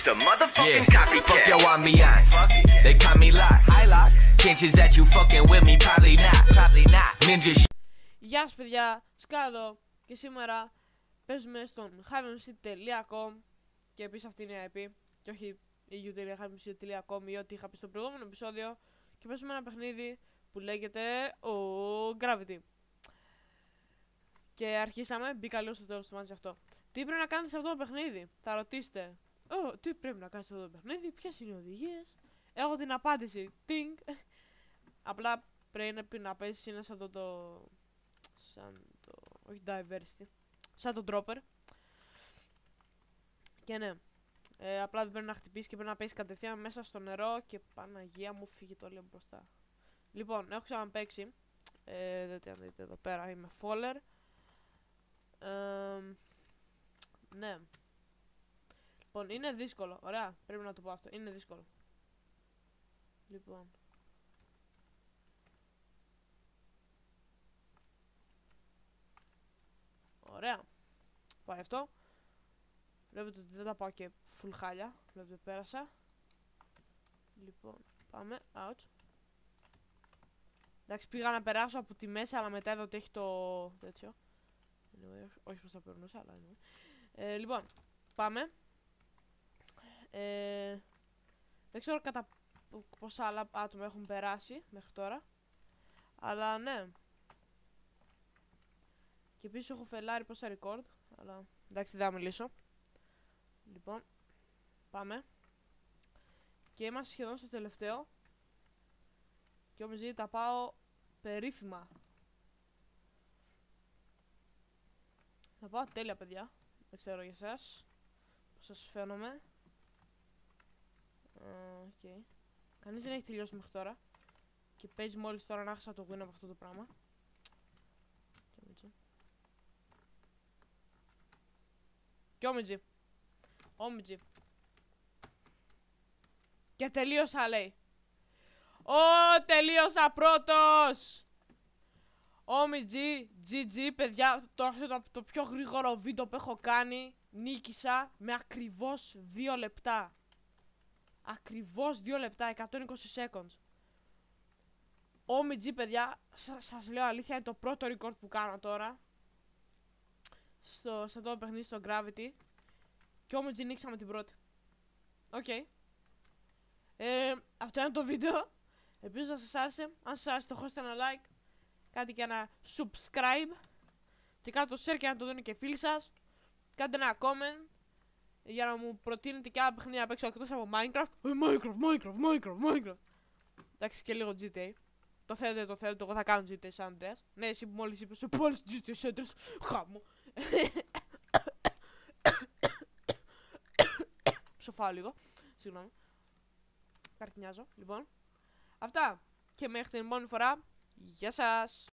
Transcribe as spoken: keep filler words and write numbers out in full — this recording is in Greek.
a motherfucking Yeah, copycat. fuck your ambiance. They call me Locks. Chances that you fucking with me, probably not. Probably not. Ninja shit. Γεια σας παιδιά, Σκά εδώ και σήμερα παίζουμε στον hiveMC τελεία com και επίσης αυτή είναι η άι πι και όχι η γιου τελεία hiveMC τελεία com ή ό,τι είχα πει στο προηγούμενο επεισόδιο και παίζουμε ένα παιχνίδι που λέγεται ο Gravity. Και αρχίσαμε, μπήκα λίγο στο τέλος του μάτς αυτό. Τι πρέπει να κάνετε σε αυτό το παιχνίδι, θα ρωτήσετε. Ω, τι πρέπει να κάνεις σε αυτό το παιχνίδι, ποιες είναι οι οδηγίες. Έχω την απάντηση, τίνγκ. Απλά πρέπει να παίζεις είναι σαν το, το... σαν το... όχι diversity. Σαν το dropper. Και ναι. Ε, απλά δεν πρέπει να χτυπήσει και πρέπει να παίζει κατευθείαν μέσα στο νερό και Παναγία μου φύγει το λίγο μπροστά. Λοιπόν, έχω ξαναπαίξει. Ε, δείτε αν δείτε εδώ πέρα είμαι faller. Ε, ναι. Λοιπόν, είναι δύσκολο. Ωραία, πρέπει να το πω αυτό. Είναι δύσκολο. Λοιπόν. Ωραία. Πάει αυτό. Βλέπετε ότι δεν τα πάω και full χάλια. Βλέπετε πέρασα. Λοιπόν, πάμε. Ouch. Εντάξει, πήγα να περάσω από τη μέση, αλλά μετά εδώ ότι έχει το τέτοιο. Anyway, όχι προς τα περνούσα, αλλά anyway. Ε, λοιπόν, πάμε. Ε, δεν ξέρω κατά πόσα άλλα άτομα έχουν περάσει μέχρι τώρα. Αλλά ναι. Και επίσης έχω φελάρει πόσα record. Αλλά εντάξει, δεν θα μιλήσω. Λοιπόν, πάμε. Και είμαστε σχεδόν στο τελευταίο. Και όμως τα πάω περίφημα. Θα πάω τέλεια παιδιά. Δεν ξέρω για εσάς πώς σας φαίνομαι. Οκ. Okay. Κανείς δεν έχει τελειώσει μέχρι τώρα. Και παίζει μόλις τώρα να χάσα το win από αυτό το πράγμα. Και όμιτζι. Όμιτζι. Και τελείωσα λέει. Ω, τελείωσα πρώτος. Όμιτζι, τζι τζι παιδιά. Το, το, το πιο γρήγορο βίντεο που έχω κάνει. Νίκησα με ακριβώς δύο λεπτά. Ακριβώς δύο λεπτά, εκατόν είκοσι seconds. Όμιτζι παιδιά, σα, σας λέω αλήθεια, είναι το πρώτο record που κάνω τώρα. Στο, σε αυτό το παιχνίδι, στο Gravity. Και όμιτζι νίξαμε την πρώτη. Οκ. Okay. Ε, αυτό είναι το βίντεο. Ελπίζω να σας άρεσε. Αν σας άρεσε, το χώστε ένα like. Κάντε και ένα subscribe. Και κάντε το share και να το δουν και φίλοι σας. Κάντε ένα comment για να μου προτείνετε και άλλα παιχνίδια να παίξω εκτός από Minecraft. Ε, Minecraft, Minecraft, Minecraft, Minecraft. Εντάξει, και λίγο τζι τι έι. Το θέλετε, το θέλετε, εγώ θα κάνω τζι τι έι San Andreas. Ναι, εσύ που μόλις είπες, πάλι τζι τι έι San Andreas. Χάμω. Ψοφάω λίγο. Συγγνώμη. Καρκινιάζω, λοιπόν. Αυτά. Και μέχρι την επόμενη φορά. Γεια σας.